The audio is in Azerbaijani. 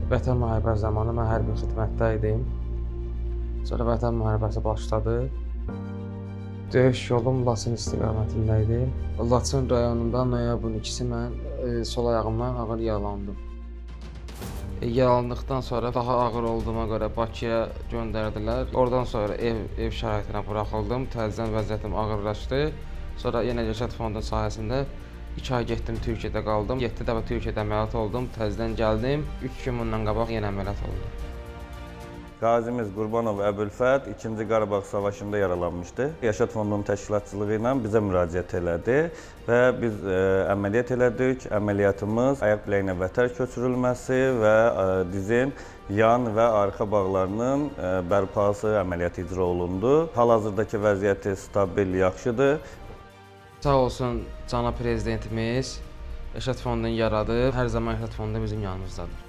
Vətən müharibəsi zamanı mən hərbi xidmətdə idim. Sonra Vətən müharibəsi başladı. Döyüş yolum Laçın istiqamətində idi. Laçın rayonunda noyabrın 2-si mən sol ayağımdan ağır yaralandım. Yaralandıqdan sonra daha ağır olduğuma görə Bakıya göndərdilər. Oradan sonra ev şəraitinə buraxıldım. Təzədən vəziyyətim ağırlaşdı. Sonra yenə Rəşad Fondun sayəsində 2 ay getdim, Türkiyədə qaldım. 7 dəfə Türkiyədə əməliyyat oldum. Təzədən gəldim. 3 gün bundan qabaq yenə əməliyyat oldum. Qazimiz Qurbanov Əbülfət 2-ci Qarabağ Savaşında yaralanmışdı. Rəşad Fondunun təşkilatçılığı ilə bizə müraciət elədi və biz əməliyyat elədik. Əməliyyatımız ayaq biləyinə vətər köçürülməsi və dizin yan və arxa bağlarının bərpası əməliyyatı icra olundu. Hal-hazırdakı vəziyyəti stabil, yaxşıdır. Sağ olsun cənab prezidentimiz Rəşad Fondunu yaradıb. Hər zaman Rəşad Fondu bizim yanımızdadır.